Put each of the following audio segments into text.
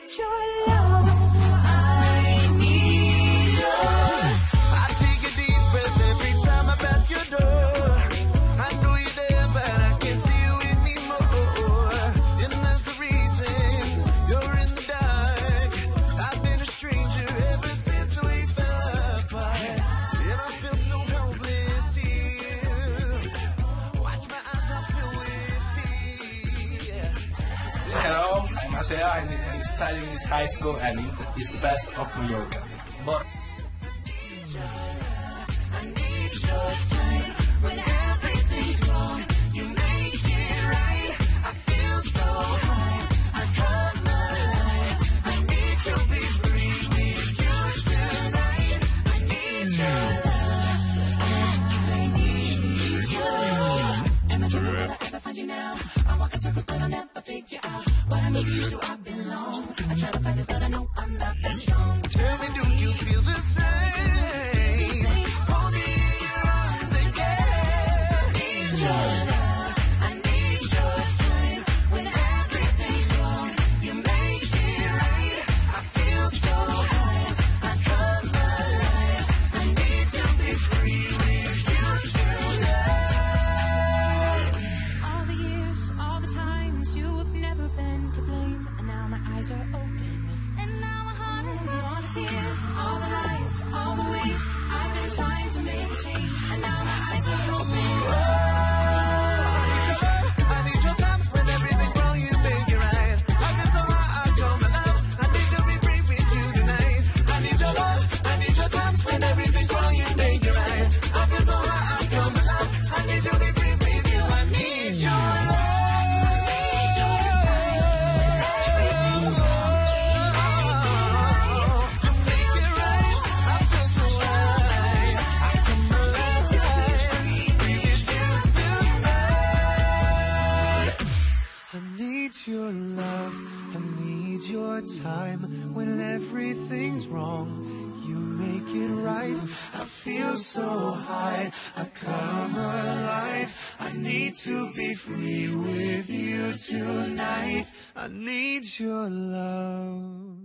need your love. I need your. I take a deep breath every time I pass your door. I know you're there, but I can't see you anymore. And that's the reason you're in the dark. I've been a stranger ever since we fell apart. And I feel so helpless here. Watch my eyes, I feel with fear. Hello, I'm Mateo. I'm studying in high school and it's the best of New York. But I need your time when everything's wrong. You make it right. I feel so high. I come alive. I need to be free with you tonight. I need your love. I need your love. Am I dreaming? Will I ever find you now? I'm walking circles, but I'll never figure out what I need you to. I belong. I try to find this, but I know I'm not that strong. Tell me, do you feel the same? Hold me in your arms again. I need your love. I need your time when everything's wrong. You make it right. I feel so high. I come alive. I need to be free with you tonight. All the years, all the times, you have never been to blame. And now my eyes are open. And now my heart is lost. All the tears, all the lies, all the ways I've been trying to make a change. And now my eyes are open. I need your time when everything's wrong, you make it right. I feel so high, I come alive. I need to be free with you tonight. I need your love, I need your time when everything's wrong, you make it right. I feel so high, I come alive. I need to be free with you. I need your love. I need your love, I need your time when everything's wrong. You make it right. I feel so high, I come alive. I need to be free with you tonight. I need your love.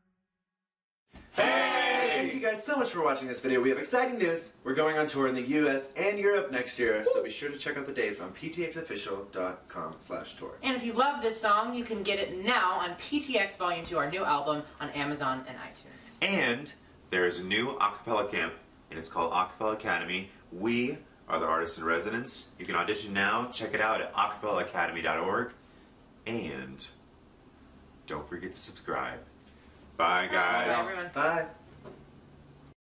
Thank you guys so much for watching this video. We have exciting news. We're going on tour in the US and Europe next year, so be sure to check out the dates on ptxofficial.com/tour. And if you love this song, you can get it now on PTX Volume 2, our new album, on Amazon and iTunes. And there's a new acapella camp, and it's called Acapella Academy. We are the artists in residence. You can audition now. Check it out at acapellaacademy.org. And don't forget to subscribe. Bye, guys. Bye, everyone. Bye.